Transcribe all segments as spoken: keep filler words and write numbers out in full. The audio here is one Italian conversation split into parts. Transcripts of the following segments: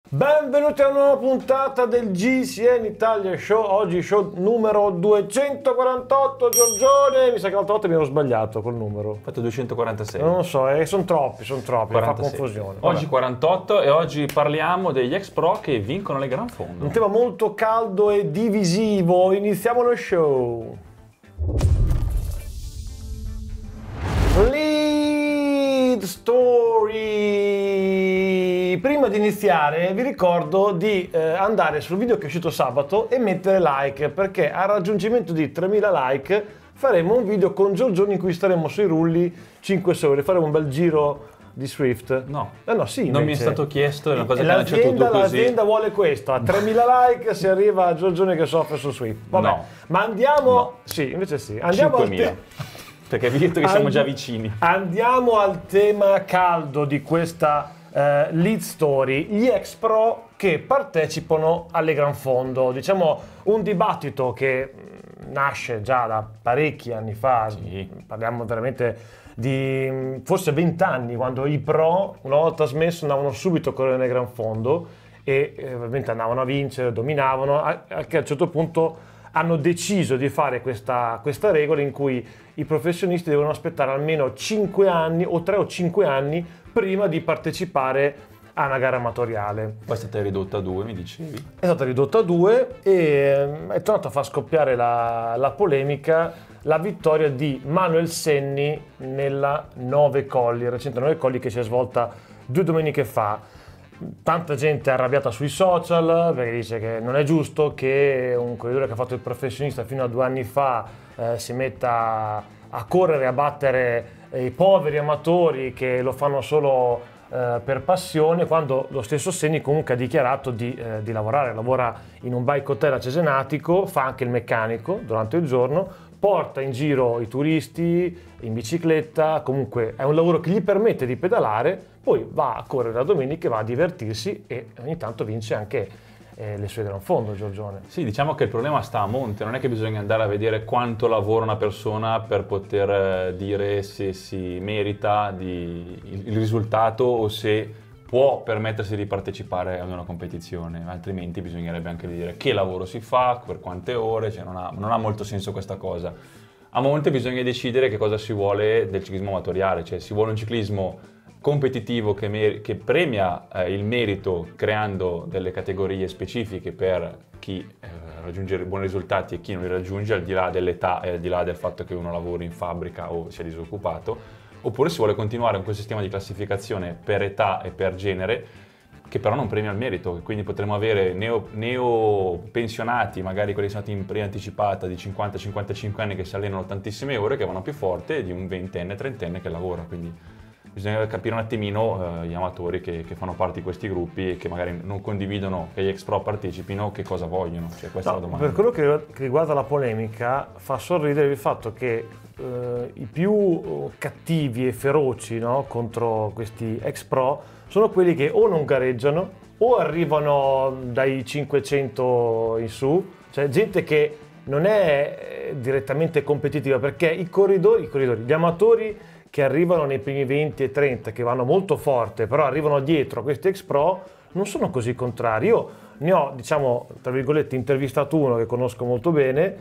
Benvenuti a una nuova puntata del G C N Italia Show. Oggi show numero duecentoquarantotto. Giorgione, mi sa che l'altra volta mi ero sbagliato col numero. Ho fatto duecentoquarantasei. Non lo so, eh, sono troppi, sono troppi, mi fa quarantasei. confusione. Oggi Vabbè. quarantotto e oggi parliamo degli ex pro che vincono le Gran Fondo. Un tema molto caldo e divisivo. Iniziamo lo show. Lead story. Prima di iniziare vi ricordo di eh, andare sul video che è uscito sabato e mettere like, perché al raggiungimento di tremila like faremo un video con Giorgione in cui staremo sui rulli cinque ore, faremo un bel giro di Swift. No, eh no sì, non mi è invece. stato chiesto, è una cosa che hanno L'azienda, accettato tu così. l'azienda vuole questo, a tremila like si arriva a Giorgione che soffre su Swift. Vabbè, No. ma andiamo, No. sì, invece sì, andiamo al cinquemila. te- Perché vi detto che siamo And- già vicini. Andiamo al tema caldo di questa eh, lead story, gli ex pro che partecipano alle Gran Fondo. Diciamo un dibattito che mh, nasce già da parecchi anni fa, Sì. parliamo veramente di mh, forse vent'anni, quando i pro una volta smesso andavano subito a correre nel Gran Fondo e eh, ovviamente andavano a vincere, dominavano, a, a che a un certo punto hanno deciso di fare questa, questa regola in cui i professionisti devono aspettare almeno cinque anni o tre o cinque anni prima di partecipare a una gara amatoriale. Poi è stata ridotta a due, mi dicevi. È stata ridotta a due e ehm, è tornato a far scoppiare la, la polemica la vittoria di Manuel Senni nella Nove Colli, il recente Nove Colli che si è svolta due domeniche fa. Tanta gente è arrabbiata sui social perché dice che non è giusto che un corridore che ha fatto il professionista fino a due anni fa eh, si metta a correre, a battere eh, i poveri amatori che lo fanno solo eh, per passione, quando lo stesso Senni comunque ha dichiarato di, eh, di lavorare. Lavora in un bike hotel a Cesenatico, fa anche il meccanico durante il giorno, porta in giro i turisti in bicicletta, comunque è un lavoro che gli permette di pedalare, poi va a correre la domenica, va a divertirsi e ogni tanto vince anche eh, le sue Gran Fondo, Giorgione. Sì, diciamo che il problema sta a monte, non è che bisogna andare a vedere quanto lavora una persona per poter eh, dire se si merita di, il, il risultato o se può permettersi di partecipare ad una competizione, altrimenti bisognerebbe anche dire che lavoro si fa, per quante ore, cioè non ha, non ha molto senso questa cosa. A monte bisogna decidere che cosa si vuole del ciclismo amatoriale, cioè si vuole un ciclismo competitivo che, mer- che premia eh, il merito creando delle categorie specifiche per chi eh, raggiunge buoni risultati e chi non li raggiunge, al di là dell'età e al di là del fatto che uno lavori in fabbrica o sia disoccupato, oppure si vuole continuare con quel sistema di classificazione per età e per genere che però non premia il merito, quindi potremmo avere neo, neo pensionati, magari quelli che sono stati in preanticipata di cinquanta cinquantacinque anni che si allenano tantissime ore, che vanno più forte di un ventenne, trentenne che lavora, quindi bisogna capire un attimino eh, gli amatori che, che fanno parte di questi gruppi e che magari non condividono che gli ex pro partecipino, che cosa vogliono, cioè questa No, è la domanda. per quello che, che riguarda la polemica, fa sorridere il fatto che eh, i più cattivi e feroci, no, contro questi ex pro sono quelli che o non gareggiano o arrivano dai cinquecento in su, cioè gente che non è direttamente competitiva, perché i corridori, i corridori, gli amatori che arrivano nei primi venti e trenta, che vanno molto forte, però arrivano dietro a questi ex pro, non sono così contrari. Io ne ho, diciamo, tra virgolette, intervistato uno che conosco molto bene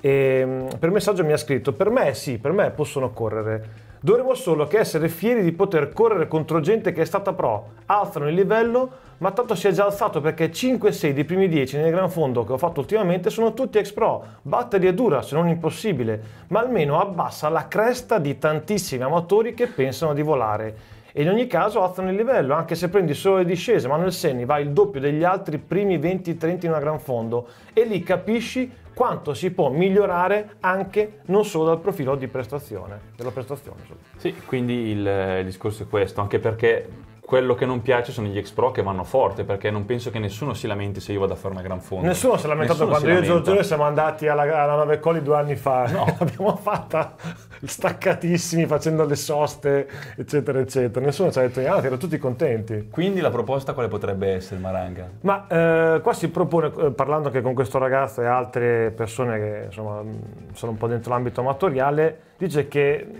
e per messaggio mi ha scritto: per me sì, per me possono correre. Dovremmo solo che essere fieri di poter correre contro gente che è stata pro, alzano il livello, ma tanto si è già alzato perché cinque sei dei primi dieci nel Gran Fondo che ho fatto ultimamente sono tutti ex pro. Batterli è dura, se non impossibile, ma almeno abbassa la cresta di tantissimi amatori che pensano di volare. E in ogni caso alzano il livello, anche se prendi solo le discese. Manuel Senni va il doppio degli altri primi venti trenta in una Gran Fondo e lì capisci quanto si può migliorare anche non solo dal profilo di prestazione, della prestazione. Sì, quindi il, il discorso è questo, anche perché quello che non piace sono gli ex pro che vanno forte, perché non penso che nessuno si lamenti se io vado a fare una Gran Fondo. Nessuno si è lamentato Nessuno quando si io e lamenta. Giorgione siamo andati alla, alla Nove Colli due anni fa. No. L'abbiamo fatta staccatissimi, facendo le soste, eccetera, eccetera. Nessuno ci ha detto niente, erano tutti contenti. Quindi la proposta quale potrebbe essere, Maranga? Ma eh, qua si propone, eh, parlando anche con questo ragazzo e altre persone che insomma sono un po' dentro l'ambito amatoriale, dice che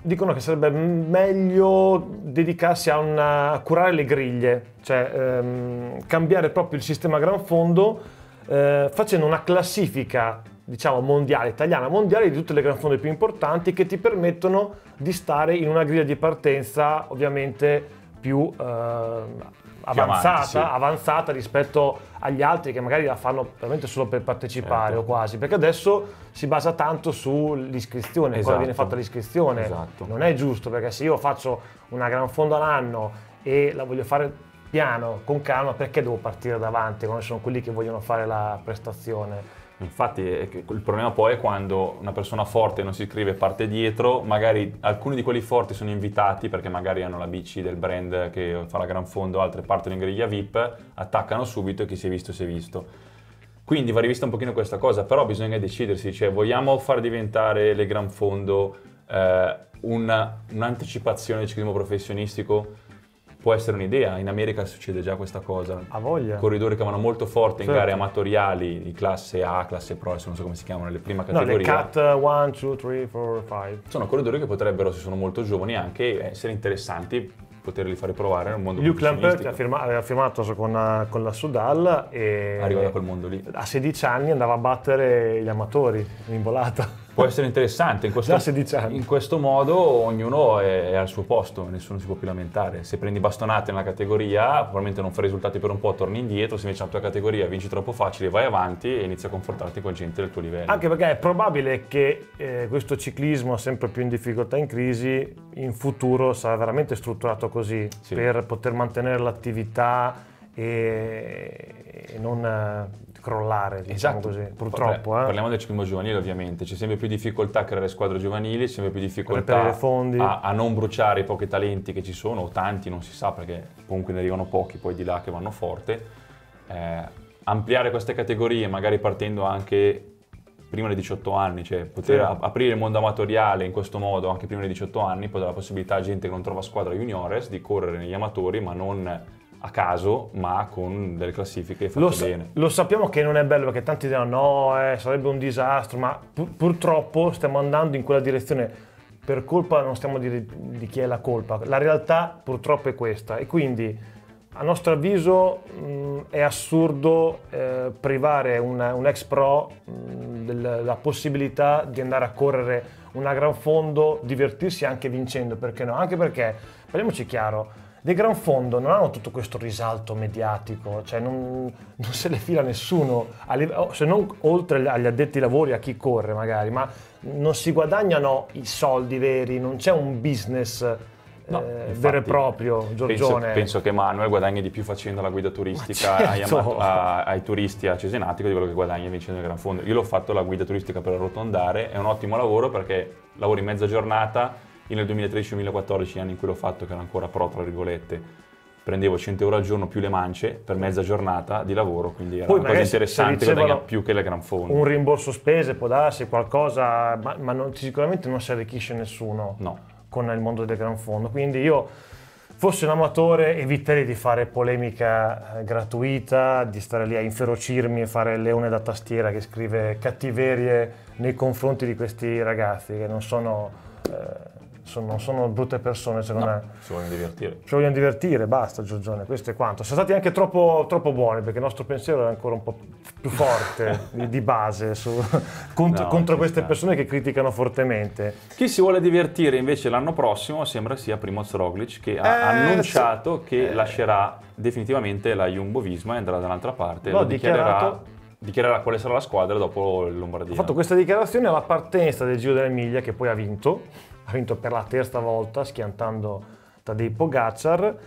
dicono che sarebbe meglio dedicarsi a, una, a curare le griglie, cioè ehm, cambiare proprio il sistema gran fondo eh, facendo una classifica, diciamo, mondiale, italiana mondiale, di tutte le gran fonde più importanti che ti permettono di stare in una griglia di partenza ovviamente più eh, avanzata, avanti, sì. avanzata rispetto agli altri che magari la fanno veramente solo per partecipare, certo. o quasi, perché adesso si basa tanto sull'iscrizione, Esatto. quando viene fatta l'iscrizione. Esatto. Non è giusto, perché se io faccio una gran fonda all'anno e la voglio fare piano, con calma, perché devo partire davanti quando sono quelli che vogliono fare la prestazione? Infatti il problema poi è quando una persona forte non si iscrive e parte dietro, magari alcuni di quelli forti sono invitati perché magari hanno la bici del brand che fa la gran fondo, altre partono in griglia V I P, attaccano subito e chi si è visto si è visto. Quindi va rivista un pochino questa cosa, però bisogna decidersi, cioè vogliamo far diventare le gran fondo eh, una, un'anticipazione del ciclismo professionistico? Può essere un'idea, in America succede già questa cosa. A voglia. Corridori che vanno molto forte in Certo. gare amatoriali di classe A, classe Pro, adesso non so come si chiamano, le prime No, le categorie. cat uno, due, tre, quattro, cinque. Sono corridori che potrebbero, se sono molto giovani, anche essere interessanti, poterli fare provare nel mondo Luke Lampert professionistico. ha firma- aveva firmato con la, con la Sudal e Arriva da quel mondo lì. a sedici anni andava a battere gli amatori in volata. Può essere interessante, in questo, Già a sedici anni. in questo modo ognuno è, è al suo posto, nessuno si può più lamentare. Se prendi bastonate nella categoria, probabilmente non fai risultati per un po', torni indietro, se invece nella tua categoria vinci troppo facile, vai avanti e inizi a confrontarti con gente del tuo livello. Anche perché è probabile che eh, questo ciclismo sempre più in difficoltà, in crisi, in futuro sarà veramente strutturato così, Sì. per poter mantenere l'attività e, e non eh, crollare, diciamo Esatto. così, purtroppo. Parla- eh. Parliamo del ciclismo giovanile ovviamente, c'è sempre più difficoltà a creare squadre giovanili, sempre più difficoltà Reperire fondi. a, a non bruciare i pochi talenti che ci sono, o tanti, non si sa perché comunque ne arrivano pochi poi di là che vanno forte. Eh, ampliare queste categorie magari partendo anche prima dei diciotto anni, cioè poter Sì. a- aprire il mondo amatoriale in questo modo anche prima dei diciotto anni, poi dà la possibilità a gente che non trova squadra juniores di correre negli amatori, ma non a caso, ma con delle classifiche fatte Lo, sa- bene. lo sappiamo che non è bello, perché tanti dicono no, eh, sarebbe un disastro, ma pur- purtroppo stiamo andando in quella direzione. Per colpa, non stiamo a dire di chi è la colpa, la realtà purtroppo è questa, e quindi a nostro avviso mh, è assurdo eh, privare un, un ex pro mh, della possibilità di andare a correre una gran fondo, divertirsi anche vincendo, perché no? Anche perché, parliamoci chiaro, dei gran fondo non hanno tutto questo risalto mediatico, cioè non, non se le fila nessuno, a live- se non oltre agli addetti ai lavori, a chi corre magari, ma non si guadagnano i soldi veri, non c'è un business No, eh, infatti, vero e proprio, Penso, Giorgione. penso che Manuel guadagni di più facendo la guida turistica Ma ai, certo. ama- a- ai turisti a Cesenatico di quello che guadagna vincendo il Gran Fondo. Io l'ho fatto la guida turistica per arrotondare, è un ottimo lavoro perché lavori mezza giornata. Io nel duemilatredici duemilaquattordici, anni in cui l'ho fatto, che era ancora pro tra virgolette, prendevo cento euro al giorno più le mance per mezza giornata di lavoro, quindi era Poi una cosa magari se interessante, ricevano guadagna più che le Gran Fondo. Un rimborso spese può darsi qualcosa, ma, ma non- sicuramente non si arricchisce nessuno No. con il mondo del gran fondo. Quindi io, fossi un amatore, eviterei di fare polemica eh, gratuita, di stare lì a inferocirmi e fare il leone da tastiera che scrive cattiverie nei confronti di questi ragazzi che non sono, eh, sono, non sono brutte persone, secondo me. No, si vogliono divertire. Ci vogliono divertire, basta Giorgione, questo è quanto. Siamo stati anche troppo, troppo buoni, perché il nostro pensiero è ancora un po' più forte di, di base su, contro, No, contro ci queste sta. persone che criticano fortemente. Chi si vuole divertire invece l'anno prossimo sembra sia Primoz Roglic, che ha Eh, annunciato che eh. lascerà definitivamente la Jumbo-Visma e andrà dall'altra parte. L'ho Lo dichiarerà, dichiarato. dichiarerà quale sarà la squadra dopo il Lombardia. Ha fatto questa dichiarazione alla partenza del Giro dell'Emilia, che poi ha vinto, ha vinto per la terza volta schiantando Tadej Pogacar,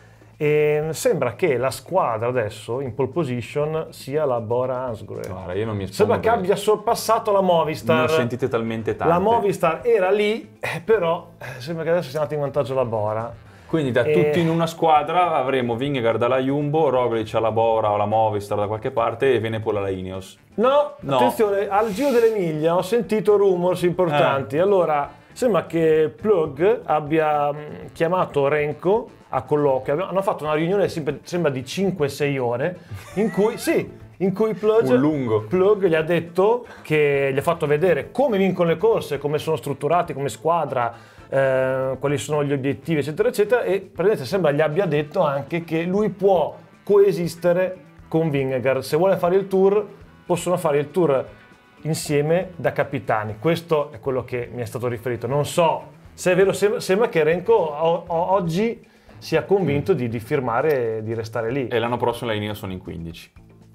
e sembra che la squadra adesso in pole position sia la Bora Hansgrohe. Guarda, io non mi espongo Sembra che perché abbia sorpassato la ne Movistar. ho sentite talmente tante. La Movistar era lì, eh, però eh, sembra che adesso sia andata in vantaggio la Bora. Quindi da E- tutti in una squadra avremo Vingegaard alla Jumbo, Roglic alla Bora o alla Movistar da qualche parte e Evenepoel alla Ineos. No, No. attenzione, al Giro dell'Emilia ho sentito rumors importanti. Eh. Allora, sembra che Plug abbia mh, chiamato Renko a colloquio. Abbiamo- Hanno fatto una riunione, sempre- sembra di cinque sei ore, in cui, sì, in cui Plug, Un lungo. Plug gli ha detto che gli ha fatto vedere come vincono le corse, come sono strutturati come squadra, eh, quali sono gli obiettivi, eccetera, eccetera, e praticamente sembra gli abbia detto anche che lui può coesistere con Vingegaard. Se vuole fare il tour, possono fare il tour insieme da capitani. Questo è quello che mi è stato riferito. Non so se è vero, sembra, sembra che Renko o, o, oggi sia convinto mm. di, di firmare e di restare lì. E l'anno prossimo le linee sono in quindici.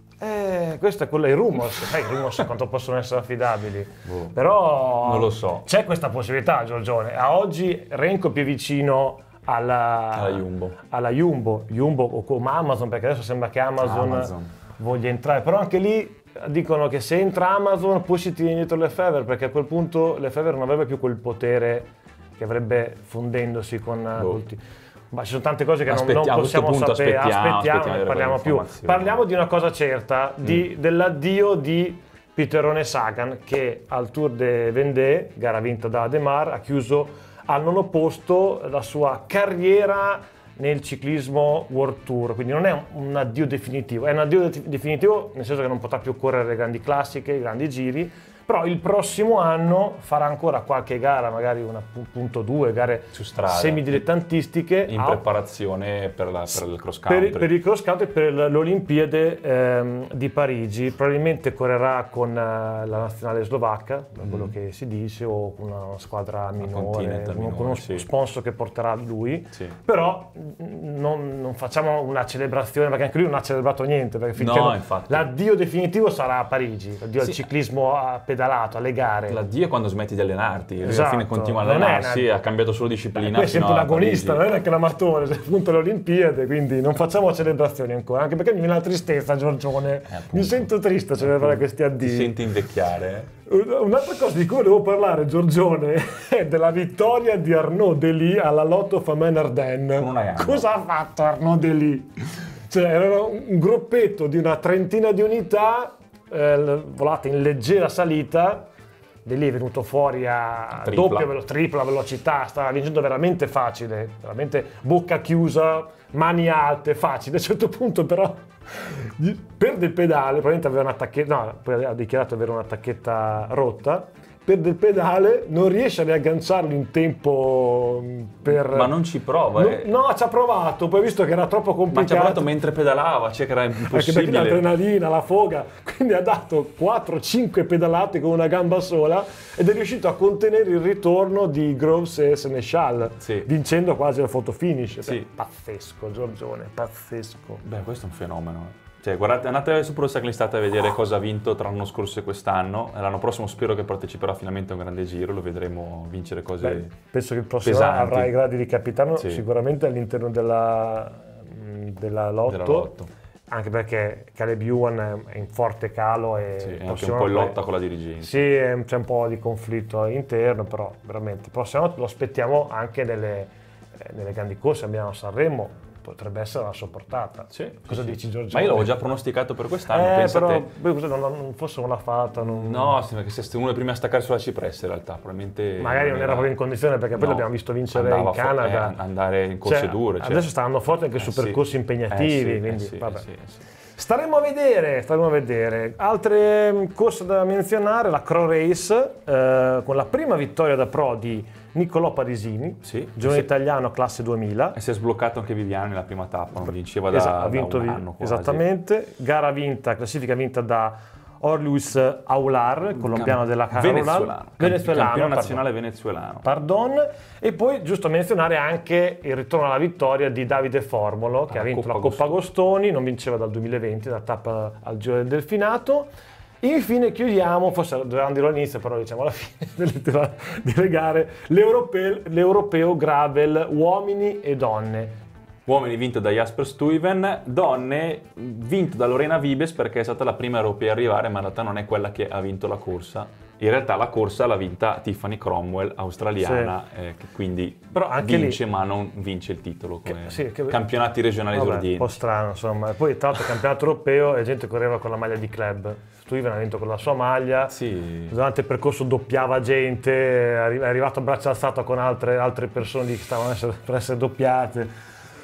Eh, questo è quello, i rumors, sai i rumors quanto possono essere affidabili, boh. Però non lo so. C'è questa possibilità, Giorgione. A oggi Renko è più vicino alla, alla Jumbo, alla Jumbo, Jumbo o come Amazon, perché adesso sembra che Amazon, Amazon voglia entrare, però anche lì dicono che se entra Amazon poi si tira indietro Lefebvre, perché a quel punto Lefebvre non avrebbe più quel potere che avrebbe fondendosi con boh. tutti. Ma ci sono tante cose che non, aspettiamo, non possiamo punto sapere, aspettiamo, aspettiamo, aspettiamo ne parliamo più. Parliamo di una cosa certa, di, mm. dell'addio di Pieterone Sagan, che al Tour de Vendée, gara vinta da Ademar, ha chiuso al nono posto la sua carriera nel ciclismo World Tour, quindi non è un addio definitivo, è un addio definitivo nel senso che non potrà più correre le grandi classiche, i grandi giri, però il prossimo anno farà ancora qualche gara, magari una punto due gare su strada, semidilettantistiche in a... preparazione per, la, per il cross country, per, per il cross country, per l'Olimpiade ehm, di Parigi. Probabilmente correrà con uh, la nazionale slovacca, da quello mm. che si dice, o con una squadra minore, con, minore, con uno sì. sponsor che porterà lui, sì. però non, non facciamo una celebrazione, perché anche lui non ha celebrato niente, perché finché no, non, infatti. l'addio definitivo sarà a Parigi, l'addio sì. al ciclismo a pedalato, alle gare. L'addio è quando smetti di allenarti, esatto. alla fine continua a allenarsi, una... ha cambiato solo disciplina. Poi è sempre un agonista, Parigi. non è neanche un amatore, sei appunto alle Olimpiadi, quindi non facciamo celebrazioni ancora, anche perché mi viene la tristezza, Giorgione, eh, mi sento triste a celebrare questi addii. Ti senti invecchiare? Un'altra cosa di cui volevo parlare, Giorgione, è della vittoria di Arnaud Delis alla Lotto Famenne Ardennes. Cosa ha fatto Arnaud Delis? Cioè, era un gruppetto di una trentina di unità eh, volate in leggera salita. Delis è venuto fuori a tripla. doppia velo- tripla velocità, stava vincendo veramente facile, veramente bocca chiusa, mani alte, facile. A un certo punto però perde il pedale, probabilmente aveva una tacchetta, no, poi ha dichiarato avere una tacchetta rotta, perde il pedale, non riesce a riagganciarlo in tempo per... Ma non ci prova, no, eh. no, ci ha provato, poi visto che era troppo complicato... Ma ci ha provato mentre pedalava, cioè che era impossibile. Anche perché l'adrenalina, la foga, quindi ha dato quattro cinque pedalate con una gamba sola ed è riuscito a contenere il ritorno di Groves e Sénéchal, sì. vincendo quasi al photo finish. Sì. Pazzesco, Giorgione, pazzesco. Beh, questo è un fenomeno. Cioè, guardate, andate su Pro Cycling Stats a vedere cosa ha vinto tra l'anno scorso e quest'anno. L'anno prossimo spero che parteciperà finalmente a un grande giro, lo vedremo vincere cose Beh, penso che il prossimo pesanti. avrà i gradi di capitano, sì. sicuramente all'interno della, della, lotto, della Lotto. Anche perché Caleb Ewan è in forte calo e sì, è anche un po' in lotta con la dirigenza. Sì, c'è un po' di conflitto interno, però veramente il prossimo anno lo aspettiamo anche nelle, nelle grandi corse. Abbiamo Sanremo, potrebbe essere alla sua portata. Sì, cosa sì. dici, Giorgio? Ma io l'avevo già pronosticato per quest'anno, eh, pensa però te. Beh, non, non, forse non l'ha fatta. Non... No, sì, perché sei uno dei primi a staccare sulla cipressa in realtà, probabilmente... Magari non era proprio in condizione, perché poi no, l'abbiamo visto vincere in Canada. Eh, andare in corse cioè, dure. Cioè. Adesso sta andando forte anche eh, su sì. percorsi impegnativi, eh, sì, quindi eh, sì, vabbè. Eh, sì, eh, sì. Staremo a vedere, staremo a vedere. Altre corse da menzionare, la Cro Race, eh, con la prima vittoria da pro di Niccolò Parisini, sì, giovane sì. italiano, classe duemila. E si è sbloccato anche Viviani nella prima tappa, non vinceva da, Esatto, ha vinto da un vi- anno quasi. Esattamente, gara vinta, classifica vinta da Orluis Aular, colombiano della Carola. Venezuelano, venezuelano campione pardon. nazionale venezuelano. Pardon. E poi giusto menzionare anche il ritorno alla vittoria di Davide Formolo, che ah, ha vinto Coppa la Coppa Agostoni, non vinceva dal duemilaventi, la tappa al Giro del Delfinato. Infine chiudiamo, forse dovevamo dirlo all'inizio, però diciamo alla fine delle, delle gare, l'europeo, l'europeo gravel uomini e donne. Uomini vinto da Jasper Stuyven, donne vinto da Lorena Vibes perché è stata la prima europea a arrivare, ma in realtà non è quella che ha vinto la corsa. In realtà la corsa l'ha vinta Tiffany Cromwell, australiana, sì. eh, che quindi però anche vince lì, ma non vince il titolo come che, sì, che, campionati regionali vabbè, esordienti. Un po' strano, insomma. E poi tra l'altro campionato europeo e gente correva con la maglia di club. Stuyven ha vinto con la sua maglia, sì. durante il percorso doppiava gente, è arrivato a braccio alzato con altre, altre persone che stavano essere, per essere doppiate.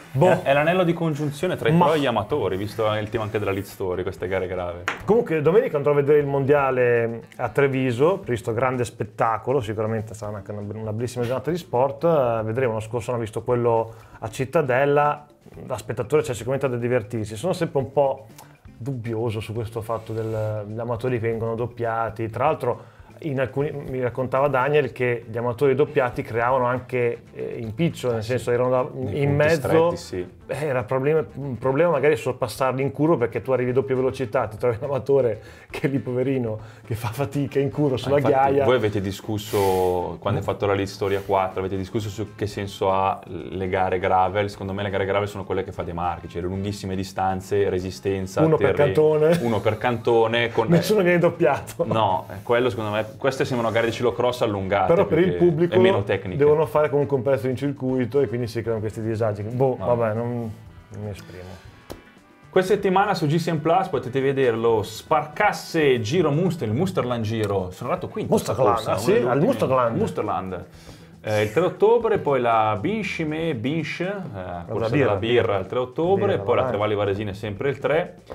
Boh. È, è l'anello di congiunzione tra i Ma- pro e gli amatori, visto il tema anche della lead story, queste gare grave. Comunque domenica andrò a vedere il mondiale a Treviso, previsto grande spettacolo, sicuramente sarà anche una, una bellissima giornata di sport. Eh, vedremo, l'anno scorso hanno visto quello a Cittadella, da spettatore c'è sicuramente da divertirsi. Sono sempre un po' dubbioso su questo fatto del- degli amatori che vengono doppiati, tra l'altro in alcuni, mi raccontava Daniel che gli amatori doppiati creavano anche eh, impiccio, nel senso erano da- Nei in punti mezzo, stretti, sì. eh, era problema- un problema magari sorpassarli in curva perché tu arrivi a doppia velocità, ti trovi un amatore che lì poverino che fa fatica in curva sulla Ah, infatti, ghiaia. voi avete discusso, quando hai fatto la lead story a quattro, avete discusso su che senso ha le gare gravel. Secondo me le gare gravel sono quelle che fa De Marchi, cioè le lunghissime distanze, resistenza, Uno per terreni, cantone. uno per cantone. Con, Nessuno viene doppiato. No, eh, quello secondo me, queste sembrano gare di ciclocross allungate. Però per più il che- pubblico e meno tecniche. devono fare comunque un pezzo in circuito e quindi si creano questi disagi. Boh, Ah. vabbè, non, non mi esprimo. Questa settimana su G C M Plus potete vedere lo Sparcasse Giro Munster, il Munsterland Giro. Sono andato quinto. Munsterland, questa ah, corsa, sì? una delle Al ultime. Munsterland. Munsterland. Eh, il tre ottobre, poi la Binschime, Binsch, eh, corsa birra, della birra il tre ottobre, birra, poi la vai. Trevalli Varesine sempre il tre, eh,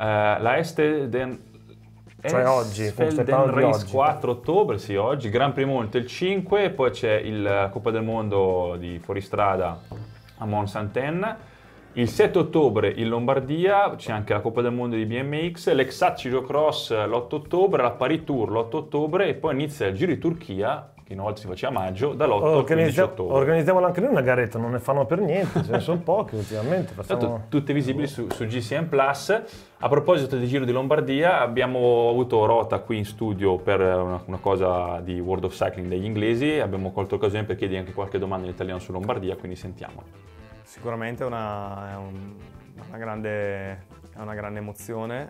la Este den... Cioè oggi, stiamo Esfelden parlando di Race oggi. quattro ottobre, sì, oggi, Gran Piemonte il cinque, poi c'è il Coppa del Mondo di fuoristrada a Mont-Saint-Anne. Il sette ottobre in Lombardia c'è anche la Coppa del Mondo di B M X, l'Exat Ciclocross l'otto ottobre, la Paris Tour l'otto ottobre e poi inizia il Giro di Turchia, che una volta si faceva a maggio, dall'otto al quindici Organizza- ottobre. organizziamola anche noi una garetta, non ne fanno per niente, ce ne sono pochi ultimamente. Tanto Facciamo... tutte visibili su, su G C M Plus. A proposito del Giro di Lombardia, abbiamo avuto Rota qui in studio per una, una cosa di World of Cycling degli inglesi, abbiamo colto l'occasione per chiedere anche qualche domanda in italiano su Lombardia, quindi sentiamo. Sicuramente è una, è un- una grande, è una grande emozione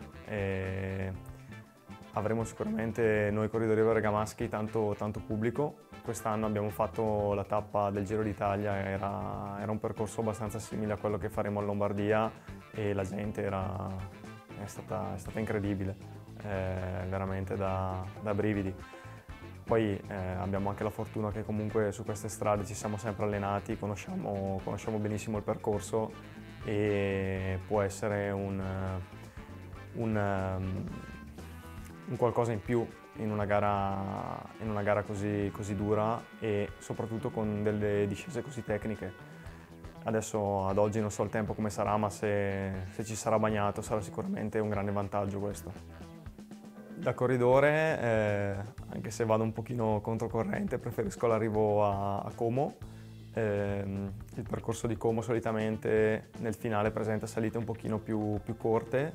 e avremo sicuramente noi corridori bergamaschi tanto, tanto pubblico. Quest'anno abbiamo fatto la tappa del Giro d'Italia, era, era un percorso abbastanza simile a quello che faremo a Lombardia e la gente era, è, stata, è stata incredibile, eh, veramente da, da brividi. Poi eh, abbiamo anche la fortuna che comunque su queste strade ci siamo sempre allenati, conosciamo, conosciamo benissimo il percorso e può essere un, un, um, un qualcosa in più in una gara, in una gara così, così dura e soprattutto con delle discese così tecniche. Adesso ad oggi non so il tempo come sarà, ma se, se ci sarà bagnato sarà sicuramente un grande vantaggio questo. Da corridore, eh, anche se vado un pochino controcorrente, preferisco l'arrivo a, a Como. Eh, il percorso di Como solitamente nel finale presenta salite un pochino più, più corte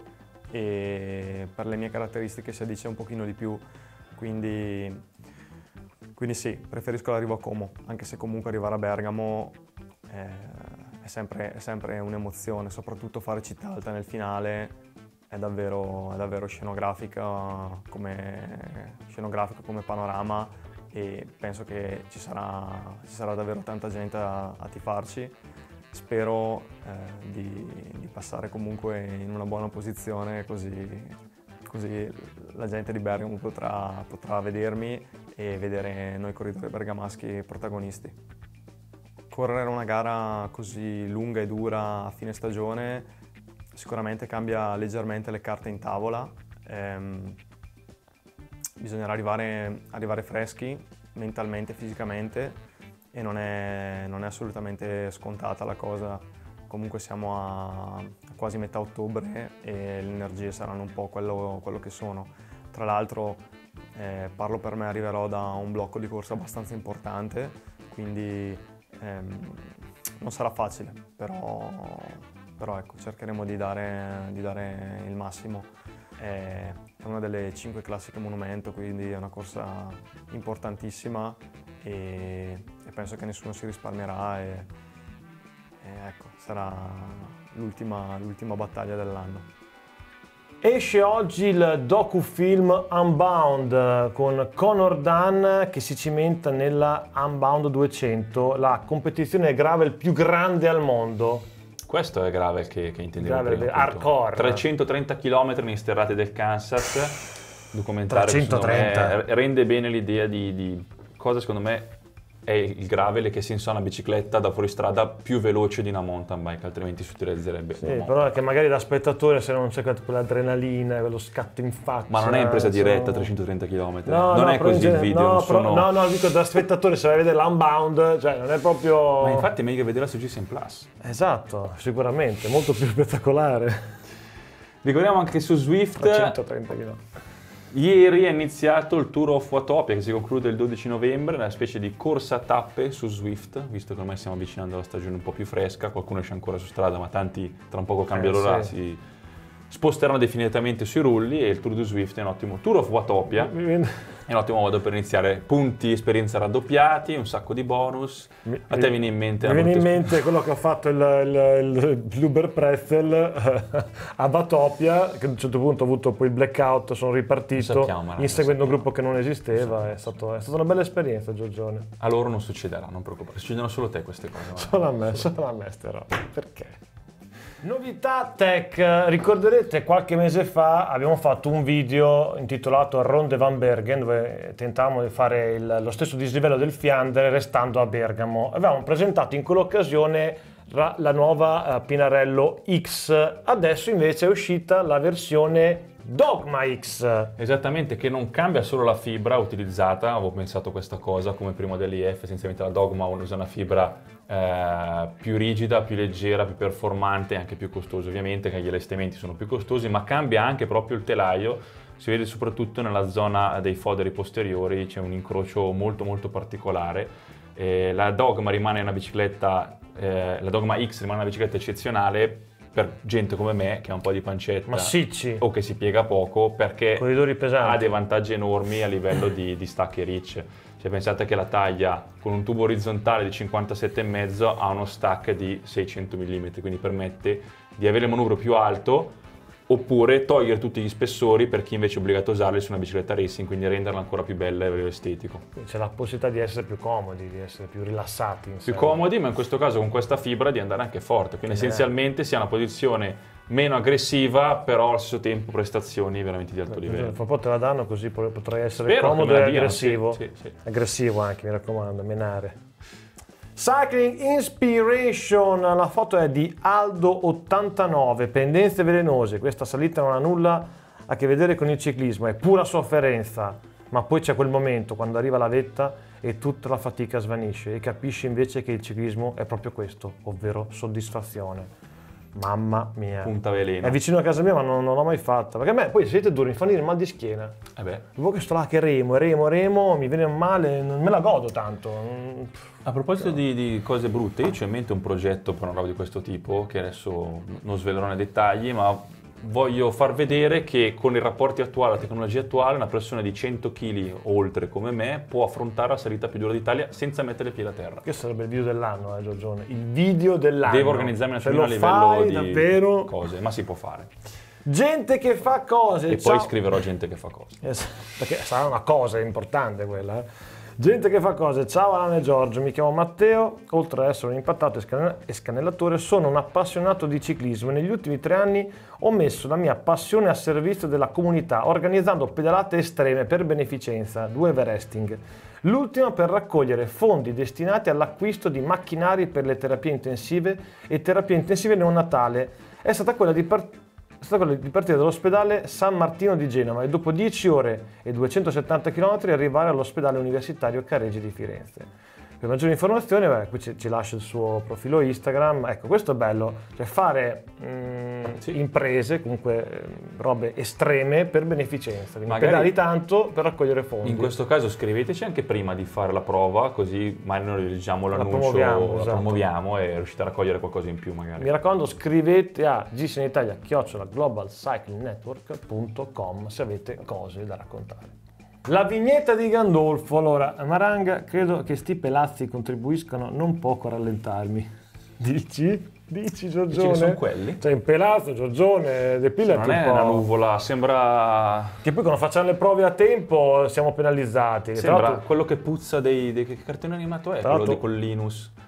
e per le mie caratteristiche si addice un pochino di più, quindi, quindi sì, preferisco l'arrivo a Como, anche se comunque arrivare a Bergamo eh, è sempre, è sempre un'emozione, soprattutto fare città alta nel finale. È davvero, è davvero scenografica come, scenografico come panorama e penso che ci sarà, ci sarà davvero tanta gente a, a tifarci. Spero eh, di, di passare comunque in una buona posizione così, così la gente di Bergamo potrà, potrà vedermi e vedere noi corridori bergamaschi protagonisti. Correre una gara così lunga e dura a fine stagione sicuramente cambia leggermente le carte in tavola, ehm, bisognerà arrivare, arrivare freschi mentalmente e fisicamente e non è, non è assolutamente scontata la cosa. Comunque siamo a quasi metà ottobre e le energie saranno un po' quello, quello che sono. Tra l'altro eh, parlo per me, arriverò da un blocco di corsa abbastanza importante, quindi ehm, non sarà facile, però Però ecco, cercheremo di dare, di dare il massimo. È una delle cinque classiche monumento, quindi è una corsa importantissima e, e penso che nessuno si risparmierà e, e ecco, sarà l'ultima, l'ultima battaglia dell'anno. Esce oggi il docufilm Unbound con Conor Dunn che si cimenta nella Unbound duecento, la competizione gravel più grande al mondo. Questo è gravel che, che intendevo Gravel, prima, appunto. hardcore. trecentotrenta chilometri nei sterrati del Kansas, documentario che secondo trecentotrenta. me rende bene l'idea di, di cosa secondo me è il gravel e che senso ha una bicicletta da fuoristrada più veloce di una mountain bike, altrimenti si utilizzerebbe. Sì, però è che magari da spettatore, se non c'è quell'adrenalina, quello scatto in faccia. Ma non è in presa sono... diretta a trecentotrenta chilometri, no, non no, è così il genere, video. No, non però, sono... no, no, dico da spettatore, se vai a vedere l'Unbound, cioè non è proprio. Ma infatti è meglio vedere su G S M Plus. Esatto, sicuramente, molto più spettacolare. Ricordiamo anche su Zwift. centotrenta chilometri. Ieri è iniziato il Tour of Watopia che si conclude il dodici novembre, una specie di corsa a tappe su Zwift, visto che ormai stiamo avvicinando alla stagione un po' più fresca, qualcuno esce ancora su strada ma tanti tra un poco cambia eh, l'ora, sì. si sposteranno definitivamente sui rulli e il Tour di Zwift è un ottimo Tour of Watopia, è un ottimo modo per iniziare, punti, esperienza raddoppiati, un sacco di bonus. Mi, a te viene in mente? Mi viene in sp- mente quello che ha fatto il, il, il Blueberry Pretzel a Watopia, che a un certo punto ho avuto poi il blackout, sono ripartito sappiamo, inseguendo un gruppo che non esisteva, è, stato, è stata una bella esperienza, Giorgione. A loro non succederà, non preoccupare, succedono solo a te queste cose. Solo a me, solo a me ste robe, perché? Novità tech, ricorderete qualche mese fa abbiamo fatto un video intitolato Ronde van Bergen dove tentavamo di fare il, lo stesso dislivello del Fiandre restando a Bergamo. Avevamo presentato in quell'occasione la, la nuova uh, Pinarello X, adesso invece è uscita la versione Dogma X. Esattamente, che non cambia solo la fibra utilizzata, avevo pensato questa cosa come prima dell'I F, essenzialmente la Dogma usa una fibra eh, più rigida, più leggera, più performante, anche più costosa ovviamente, che gli allestimenti sono più costosi, ma cambia anche proprio il telaio, si vede soprattutto nella zona dei foderi posteriori, c'è un incrocio molto molto particolare. Eh, la Dogma rimane una bicicletta, eh, la Dogma X rimane una bicicletta eccezionale, per gente come me che ha un po' di pancetta massicci o che si piega poco, perché corridori pesanti. ha dei vantaggi enormi a livello di, di stacche ricce. Cioè, pensate che la taglia con un tubo orizzontale di cinquantasette virgola cinque ha uno stack di seicento millimetri, quindi permette di avere il manubrio più alto oppure togliere tutti gli spessori per chi invece è obbligato a usarli su una bicicletta racing, quindi renderla ancora più bella a livello estetico. C'è la possibilità di essere più comodi, di essere più rilassati. Più comodi, ma in questo caso con questa fibra di andare anche forte, quindi eh. essenzialmente si ha una posizione meno aggressiva, però allo stesso tempo prestazioni veramente di alto livello. Fra un po' te la danno così potrai essere Spero comodo e diano, aggressivo. sì, sì, sì. Aggressivo anche, mi raccomando, menare. Cycling Inspiration, la foto è di Aldo ottantanove, pendenze velenose, questa salita non ha nulla a che vedere con il ciclismo, è pura sofferenza, ma poi c'è quel momento quando arriva la vetta e tutta la fatica svanisce e capisci invece che il ciclismo è proprio questo, ovvero soddisfazione. Mamma mia, punta veleno. È vicino a casa mia ma non, non l'ho mai fatta, perché a me poi siete duri, mi fanno il mal di schiena. Eh beh. Dopo che sto là che remo, remo, remo, mi viene male, non me la godo tanto. A proposito di, di cose brutte, io ho in mente un progetto per una roba di questo tipo, che adesso non svelerò nei dettagli, ma voglio far vedere che con i rapporti attuali, la tecnologia attuale, una persona di cento chili o oltre come me può affrontare la salita più dura d'Italia senza mettere piedi a terra. Questo sarebbe il video dell'anno, eh Giorgione, il video dell'anno. Devo organizzarmi una Se a lo livello fai, di davvero... cose, ma si può fare. Gente che fa cose. E ciao. poi scriverò gente che fa cose. Perché sarà una cosa importante quella, eh. Gente che fa cose, ciao Alan e Giorgio, mi chiamo Matteo, oltre ad essere un impattato e scannellatore sono un appassionato di ciclismo e negli ultimi tre anni ho messo la mia passione a servizio della comunità organizzando pedalate estreme per beneficenza, due Everesting, l'ultima per raccogliere fondi destinati all'acquisto di macchinari per le terapie intensive e terapie intensive neonatale, è stata quella di partire È stata quella di partire dall'ospedale San Martino di Genova e dopo dieci ore e duecentosettanta chilometri arrivare all'ospedale universitario Careggi di Firenze. Per maggiori informazioni, beh, qui ci, ci lascia il suo profilo Instagram. Ecco, questo è bello, cioè fare mh, sì. imprese, comunque eh, robe estreme per beneficenza, quindi magari pedali tanto per raccogliere fondi. In questo caso scriveteci anche prima di fare la prova, così magari noi leggiamo l'annuncio, la promuoviamo, la esatto. promuoviamo e riuscite a raccogliere qualcosa in più magari. Mi raccomando, scrivete a gsenitalia chiocciola global cycling network punto com se avete cose da raccontare. La vignetta di Gandolfo. Allora, Maranga, credo che sti pelazzi contribuiscano non poco a rallentarmi. Dici? Dici, Giorgione? Dici che sono quelli? Cioè, in pelazzo, Giorgione, depilati non un è po'. una nuvola, sembra... Che poi quando facciamo le prove a tempo siamo penalizzati. Sembra Tra l'altro, quello che puzza dei... dei che cartone animato è? Tra Quello l'altro- di con Linus.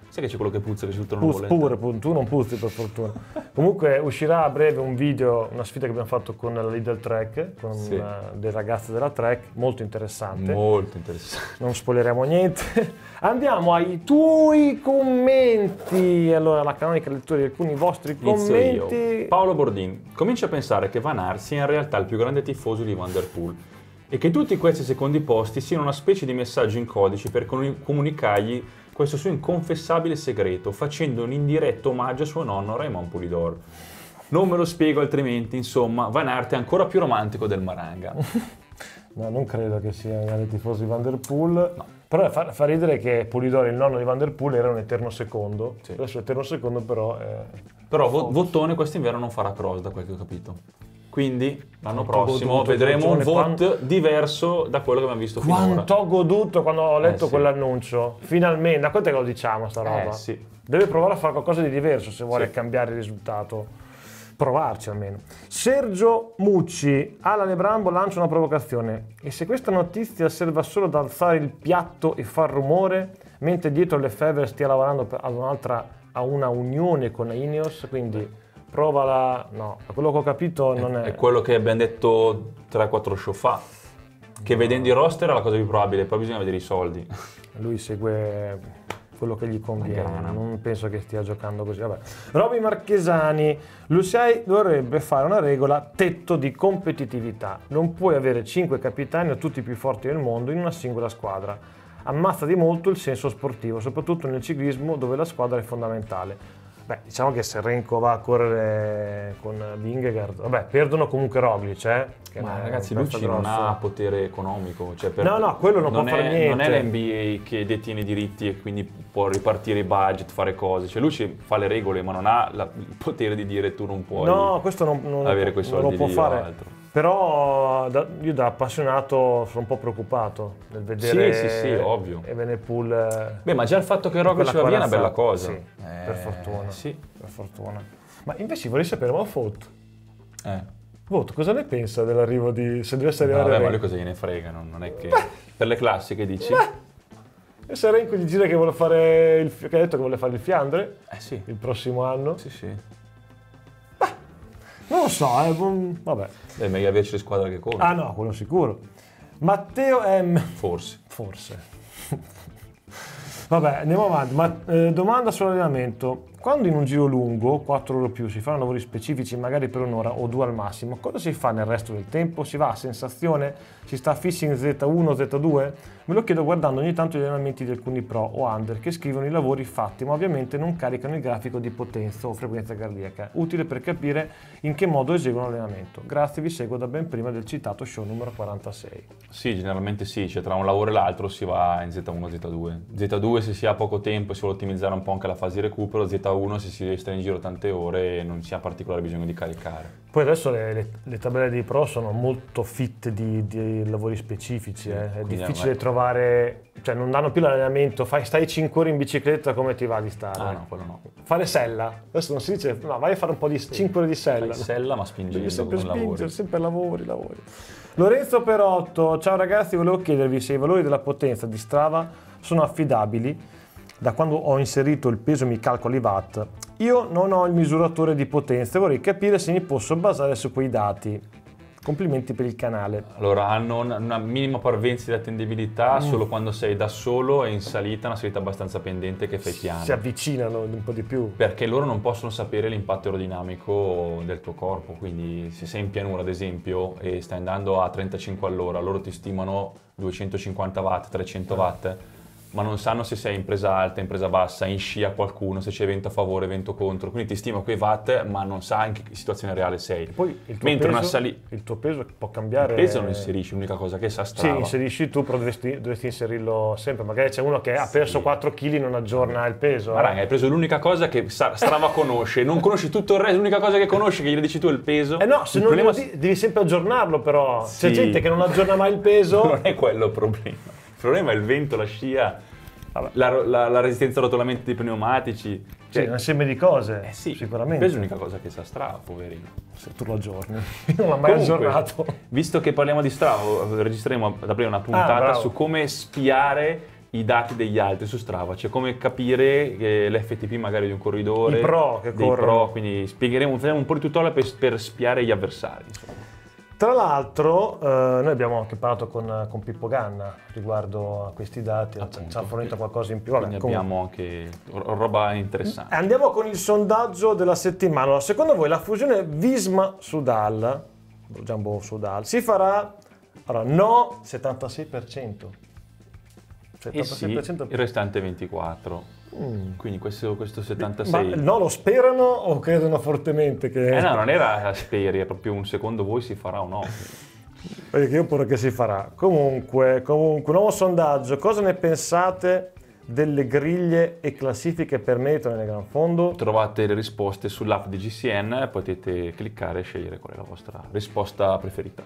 Sai che c'è quello che puzza che risulta una Puz, nuvoletta? pure, pure, tu non puzzi per fortuna. Comunque uscirà a breve un video, una sfida che abbiamo fatto con la Lidl Trek, con Sì. uh, dei ragazzi della Trek, molto interessante. Molto interessante. Non spoileremo niente. Andiamo ai tuoi commenti. Allora, la canonica lettura di alcuni vostri Inizio commenti. io. Paolo Bordin, comincia a pensare che Van Aert sia in realtà il più grande tifoso di Van der Poel e che tutti questi secondi posti siano una specie di messaggio in codice per comunicargli questo suo inconfessabile segreto, facendo un indiretto omaggio a suo nonno Raymond Poulidor. Non me lo spiego altrimenti, insomma, Van Aert è ancora più romantico del Maranga. No, non credo che sia un grande tifoso di Van der Poel. No. Però fa, fa ridere che Poulidor, il nonno di Van der Poel, era un eterno secondo. Sì. Adesso eterno secondo però è... Però Vottone quest'inverno non farà cross, da quel che ho capito. Quindi l'anno Quanto prossimo goduto, vedremo un vote quanto... diverso da quello che abbiamo visto finora. Quanto ho goduto quando ho letto eh, sì. quell'annuncio. Finalmente, da quanto è che lo diciamo sta roba? Eh, sì. Deve provare a fare qualcosa di diverso se vuole sì. cambiare il risultato. Provarci almeno. Sergio Mucci, alla Lebrambo lancia una provocazione. E se questa notizia serve solo ad alzare il piatto e far rumore, mentre dietro Lefebvre stia lavorando ad un'altra, a una unione con Ineos, quindi... Prova la... no, a quello che ho capito non è... È quello che abbiamo detto tre quattro show fa, che no. vedendo i roster è la cosa più probabile, poi bisogna vedere i soldi. Lui segue quello che gli conviene, non penso che stia giocando così. Vabbè. Roby Marchesani, l'U C I dovrebbe fare una regola tetto di competitività, non puoi avere cinque capitani o tutti i più forti del mondo in una singola squadra. Ammazza di molto il senso sportivo, soprattutto nel ciclismo dove la squadra è fondamentale. Beh, diciamo che se Renko va a correre con Vingegaard, vabbè, perdono comunque Roglic, eh? Che Ma ragazzi, Lucci non ha potere economico. Cioè per... No, no, quello non, non può è, fare niente. Non è l'N B A che detiene i diritti e quindi può ripartire i budget, fare cose. Cioè Lucci fa le regole, ma non ha la, il potere di dire tu non puoi no, questo non, non avere quei soldi non lo può lì fare. o altro. Però da, io da appassionato sono un po' preoccupato nel vedere sì, sì, sì, ovvio. Evenepoel. Beh, ma già il fatto che Roglic va via è una bella cosa. Sì, eh, per fortuna. Sì. Per fortuna. Ma invece vorrei sapere, ma Vogt, eh. Vogt cosa ne pensa dell'arrivo di... se dovesse No, arrivare vabbè, Renko? ma lui cosa gliene frega, non, non è che... Beh. Per le classiche dici? Beh. E se Renko gli gira che vuole fare il... che ha detto che vuole fare il Fiandre? Eh sì. Il prossimo anno? Sì, sì. Non lo so, eh, vabbè. È meglio averci le squadre che corrono. Ah no, quello sicuro. Matteo M. Forse. Forse. Vabbè, andiamo avanti. Ma, eh, domanda sull'allenamento. Quando in un giro lungo, quattro ore o più, si fanno lavori specifici, magari per un'ora o due al massimo, cosa si fa nel resto del tempo? Si va a sensazione? Si sta fissi in Z uno, Z due? Me lo chiedo guardando ogni tanto gli allenamenti di alcuni pro o under che scrivono i lavori fatti, ma ovviamente non caricano il grafico di potenza o frequenza cardiaca, utile per capire in che modo eseguono l'allenamento. Grazie, vi seguo da ben prima del citato show numero quarantasei. Sì, generalmente sì, cioè tra un lavoro e l'altro si va in Z uno, Z due. Z due se si ha poco tempo e si vuole ottimizzare un po' anche la fase di recupero, Z uno se si resta in giro tante ore e non si ha particolare bisogno di caricare. Poi adesso le, le, le tabelle dei pro sono molto fitte di, di lavori specifici, sì, eh. È difficile trovare, cioè non danno più l'allenamento, fai, stai cinque ore in bicicletta, come ti va di stare? Ah no, quello no. Fare sella, adesso non si dice, no, vai a fare un po' di sì. cinque ore di sella. Fai sella ma spingendo, devi sempre con spingere, lavori. sempre lavori, lavori. Lorenzo Perotto, ciao ragazzi, volevo chiedervi se i valori della potenza di Strava sono affidabili. Da quando ho inserito il peso mi calcoli i watt. Io non ho il misuratore di potenza e vorrei capire se mi posso basare su quei dati. Complimenti per il canale. Allora, hanno una, una minima parvenza di attendibilità mm. solo quando sei da solo e in salita, una salita abbastanza pendente che fai piano. Si avvicinano un po' di più. Perché loro non possono sapere l'impatto aerodinamico del tuo corpo, quindi se sei in pianura ad esempio e stai andando a trentacinque all'ora, loro ti stimano duecentocinquanta watt, trecento watt, ma non sanno se sei in presa alta, in presa bassa, in scia qualcuno, se c'è vento a favore, vento contro, quindi ti stima quei watt, ma non sa in che situazione reale sei. E poi il tuo, Mentre peso, una sali... il tuo peso può cambiare. Il peso non inserisci, l'unica cosa che sa Strava. Sì, inserisci tu, però dovresti, dovresti inserirlo sempre. Magari c'è uno che ha perso sì. quattro chili e non aggiorna il peso. Ma eh. raga, hai preso l'unica cosa che Strava conosce, non conosci tutto il resto, l'unica cosa che conosci che gli dici tu è il peso. Eh no, se il non problema... devi, devi sempre aggiornarlo però. Sì. C'è gente che non aggiorna mai il peso. Non è quello il problema. Il problema è il vento, la scia. La, la, la resistenza al rotolamento dei pneumatici, cioè, sì, un insieme di cose, eh sì, sicuramente. Il peso è l'unica cosa che sa Strava, poverino. Se tu lo aggiorni, io non l'ho mai Comunque, aggiornato. Visto che parliamo di Strava, registreremo ad aprire una puntata ah, su come spiare i dati degli altri su Strava, cioè come capire che l'F T P magari di un corridore, I pro che dei corrono. pro, quindi spiegheremo, faremo un po' di tutorial per, per spiare gli avversari. Insomma. Tra l'altro, eh, noi abbiamo anche parlato con, con Pippo Ganna riguardo a questi dati, Appunto, ci ha fornito qualcosa in più. Vabbè, Quindi comunque. abbiamo anche ro- roba interessante. Andiamo con il sondaggio della settimana. Allora, secondo voi la fusione Visma-Sudal, Jumbo Sudal, si farà? Allora, no, settantasei per cento. E sì, settantasei per cento. il restante ventiquattro. Mm. Quindi questo, questo Ma settantasei. no, lo sperano o credono fortemente che... Eh no, non era speri, è proprio un secondo voi si farà o no. Perché io pure che si farà. Comunque, comunque, nuovo sondaggio. Cosa ne pensate delle griglie e classifiche per merito nel Gran Fondo? Trovate le risposte sull'app di G C N, potete cliccare e scegliere qual è la vostra risposta preferita.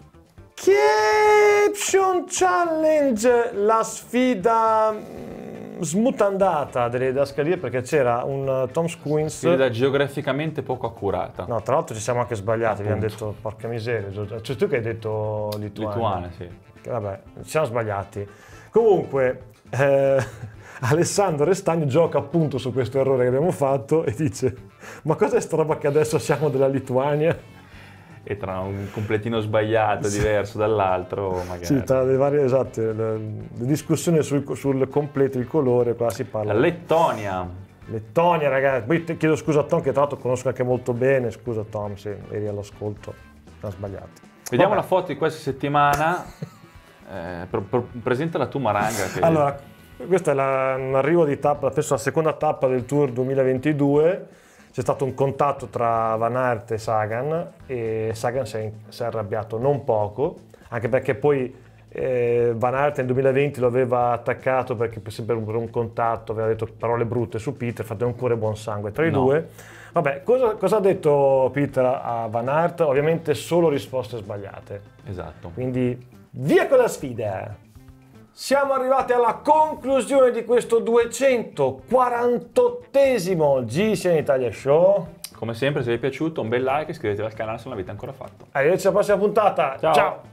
Caption Challenge, la sfida mm, smutandata delle didascalie, perché c'era un uh, Tom Squins. Sfida geograficamente poco accurata. No, tra l'altro ci siamo anche sbagliati, abbiamo Appunto. detto porca miseria, Giorgio. Cioè tu che hai detto Lituania. Lituania, sì. Che vabbè, ci siamo sbagliati. Comunque, eh, Alessandro Restagno gioca appunto su questo errore che abbiamo fatto e dice: ma cos'è sta roba che adesso siamo della Lituania? E tra un completino sbagliato, diverso dall'altro, magari. Sì, tra le varie, esatte, le, le discussioni sul, sul completo, il colore, qua si parla. Lettonia. Lettonia, ragazzi. Poi ti chiedo scusa a Tom, che tra l'altro conosco anche molto bene. Scusa Tom, se eri all'ascolto, siamo sbagliati. Vediamo Vabbè. la foto di questa settimana. Eh, pre- pre- presenta la tua Maranga. Che... Allora, questa è la, un arrivo di tappa, penso la seconda tappa del Tour duemilaventidue. C'è stato un contatto tra Van Aert e Sagan e Sagan si è, si è arrabbiato non poco, anche perché poi eh, Van Aert nel duemilaventi lo aveva attaccato perché per, per, un, per un contatto aveva detto parole brutte su Peter, fate un cuore buon sangue tra i No. due. Vabbè, cosa, cosa ha detto Peter a Van Aert? Ovviamente solo risposte sbagliate. Esatto. Quindi via con la sfida! Siamo arrivati alla conclusione di questo duecentoquarantottesimo G C N Italia Show. Come sempre, se vi è piaciuto, un bel like e iscrivetevi al canale se non l'avete ancora fatto. Arrivederci alla prossima puntata. Ciao. Ciao.